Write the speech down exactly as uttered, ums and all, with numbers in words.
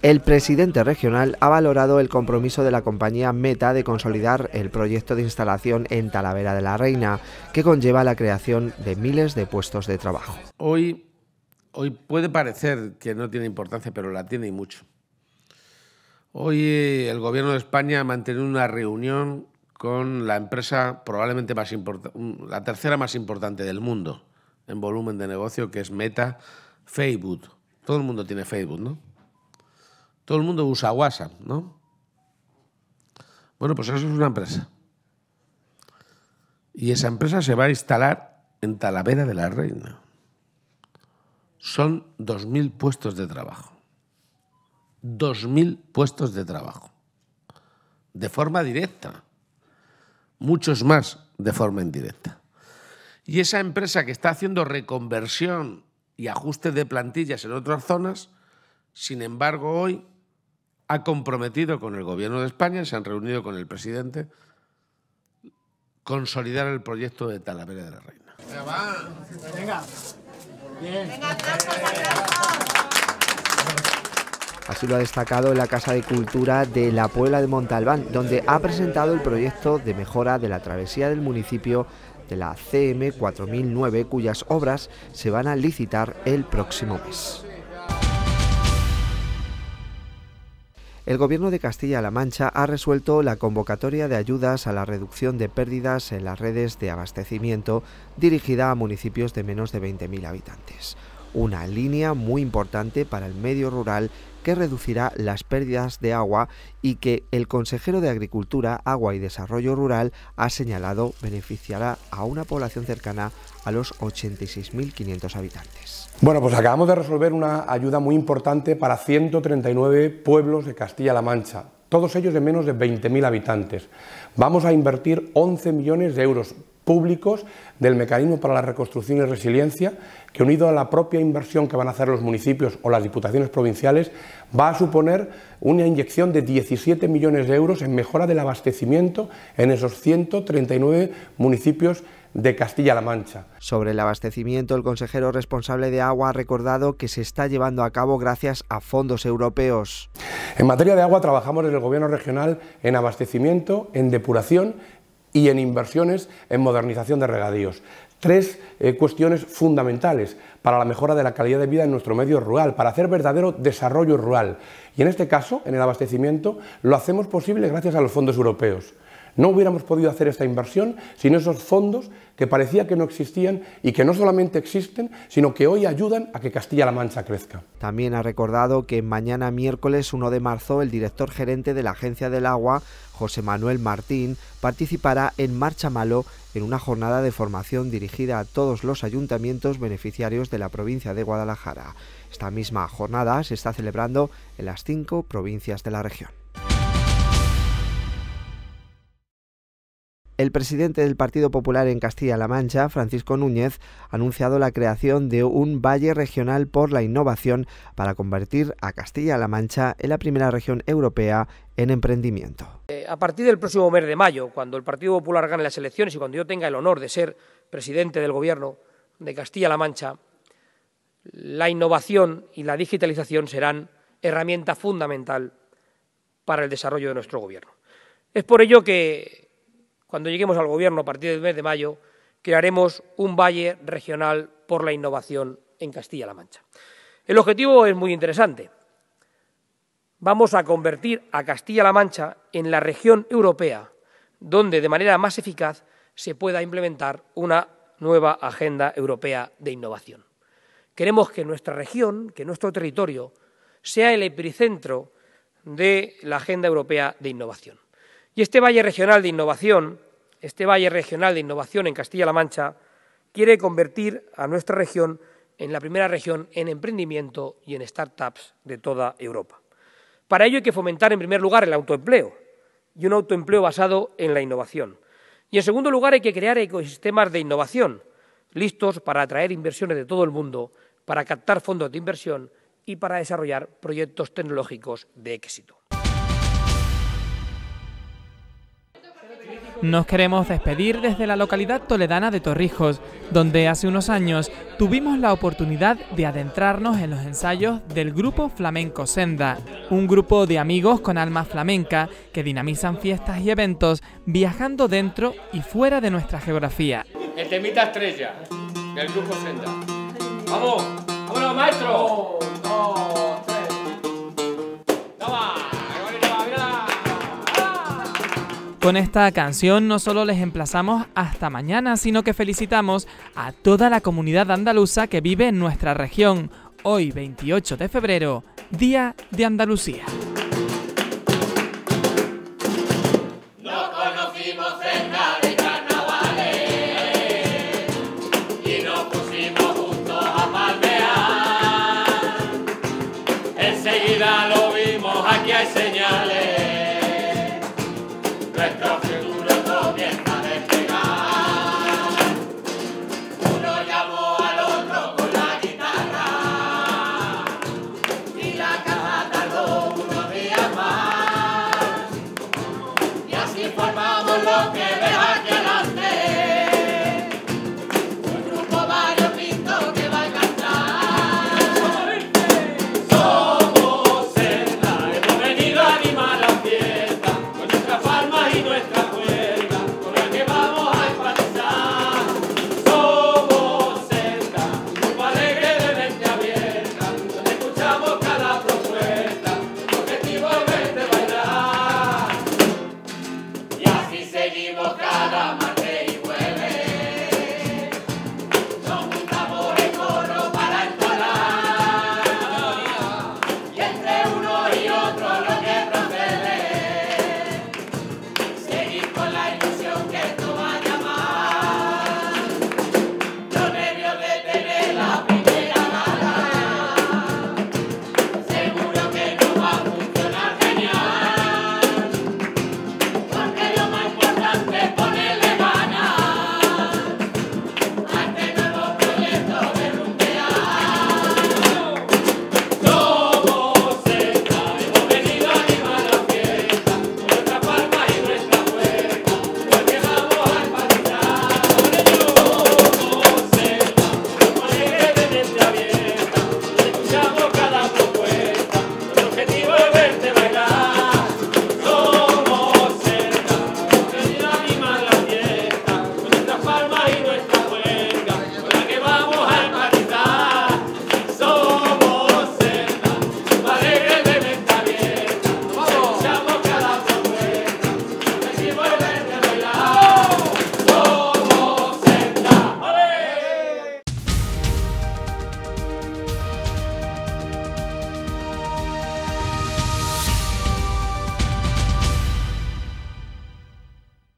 El presidente regional ha valorado el compromiso de la compañía Meta de consolidar el proyecto de instalación en Talavera de la Reina, que conlleva la creación de miles de puestos de trabajo. Hoy, hoy puede parecer que no tiene importancia, pero la tiene y mucho. Hoy el Gobierno de España ha mantenido una reunión con la empresa probablemente más importante, la tercera más importante del mundo en volumen de negocio, que es Meta, Facebook. Todo el mundo tiene Facebook, ¿no? Todo el mundo usa WhatsApp, ¿no? Bueno, pues eso es una empresa. Y esa empresa se va a instalar en Talavera de la Reina. Son dos mil puestos de trabajo. dos mil puestos de trabajo. De forma directa. Muchos más de forma indirecta. Y esa empresa que está haciendo reconversión y ajuste de plantillas en otras zonas, sin embargo, hoy ha comprometido con el Gobierno de España, se han reunido con el presidente, consolidar el proyecto de Talavera de la Reina. Venga, va. Venga. Bien. Venga, Así lo ha destacado en la Casa de Cultura de la Puebla de Montalbán, donde ha presentado el proyecto de mejora de la travesía del municipio de la C M cuatro mil nueve, cuyas obras se van a licitar el próximo mes. El Gobierno de Castilla-La Mancha ha resuelto la convocatoria de ayudas a la reducción de pérdidas en las redes de abastecimiento dirigida a municipios de menos de veinte mil habitantes. Una línea muy importante para el medio rural que reducirá las pérdidas de agua y que el consejero de Agricultura, Agua y Desarrollo Rural ha señalado beneficiará a una población cercana a los ochenta y seis mil quinientos habitantes. Bueno, pues acabamos de resolver una ayuda muy importante para ciento treinta y nueve pueblos de Castilla-La Mancha, todos ellos de menos de veinte mil habitantes. Vamos a invertir once millones de euros públicos del Mecanismo para la Reconstrucción y Resiliencia, que unido a la propia inversión que van a hacer los municipios o las diputaciones provinciales, va a suponer una inyección de diecisiete millones de euros en mejora del abastecimiento en esos ciento treinta y nueve municipios de Castilla-La Mancha. Sobre el abastecimiento, el consejero responsable de agua ha recordado que se está llevando a cabo gracias a fondos europeos. En materia de agua trabajamos desde el Gobierno regional en abastecimiento, en depuración y en inversiones en modernización de regadíos. Tres eh, cuestiones fundamentales para la mejora de la calidad de vida en nuestro medio rural, para hacer verdadero desarrollo rural. Y en este caso, en el abastecimiento, lo hacemos posible gracias a los fondos europeos. No hubiéramos podido hacer esta inversión sin esos fondos que parecía que no existían y que no solamente existen, sino que hoy ayudan a que Castilla-La Mancha crezca. También ha recordado que mañana miércoles uno de marzo el director gerente de la Agencia del Agua, José Manuel Martín, participará en Marcha Malo en una jornada de formación dirigida a todos los ayuntamientos beneficiarios de la provincia de Guadalajara. Esta misma jornada se está celebrando en las cinco provincias de la región. El presidente del Partido Popular en Castilla-La Mancha, Francisco Núñez, ha anunciado la creación de un Valle Regional por la Innovación para convertir a Castilla-La Mancha en la primera región europea en emprendimiento. Eh, a partir del próximo mes de mayo, cuando el Partido Popular gane las elecciones y cuando yo tenga el honor de ser presidente del Gobierno de Castilla-La Mancha, la innovación y la digitalización serán herramienta fundamental para el desarrollo de nuestro Gobierno. Es por ello que cuando lleguemos al Gobierno a partir del mes de mayo, crearemos un Valle Regional por la Innovación en Castilla-La Mancha. El objetivo es muy interesante. Vamos a convertir a Castilla-La Mancha en la región europea donde de manera más eficaz se pueda implementar una nueva agenda europea de innovación. Queremos que nuestra región, que nuestro territorio, sea el epicentro de la agenda europea de innovación. Y este Valle Regional de Innovación, este Valle Regional de Innovación en Castilla-La Mancha, quiere convertir a nuestra región en la primera región en emprendimiento y en startups de toda Europa. Para ello hay que fomentar, en primer lugar, el autoempleo, y un autoempleo basado en la innovación. Y, en segundo lugar, hay que crear ecosistemas de innovación, listos para atraer inversiones de todo el mundo, para captar fondos de inversión y para desarrollar proyectos tecnológicos de éxito. Nos queremos despedir desde la localidad toledana de Torrijos, donde hace unos años tuvimos la oportunidad de adentrarnos en los ensayos del grupo Flamenco Senda, un grupo de amigos con alma flamenca que dinamizan fiestas y eventos viajando dentro y fuera de nuestra geografía. El temita estrella del grupo Senda. ¡Vamos! ¡Vámonos, maestro! Un, dos, tres. ¡Toma! Con esta canción no solo les emplazamos hasta mañana, sino que felicitamos a toda la comunidad andaluza que vive en nuestra región. Hoy, veintiocho de febrero, Día de Andalucía. Nos conocimos cerca de carnavales y nos pusimos juntos a palmear. Enseguida lo vimos, aquí hay señales. Nuestro futuro comienza a despegar. Uno llamó al otro con la guitarra y la caja tardó unos días más. Y así formamos lo que ves aquí adelante, un grupo variopinto que va a cantar. Somos Senda, hemos venido a animar la fiesta con nuestras palmas y nuestra cuerda, con la que vamos a empatizar. Somos Senda, un grupo alegre de mente abierta, donde escuchamos cada propuesta, el objetivo es verte bailar. Y así seguimos cada mañana.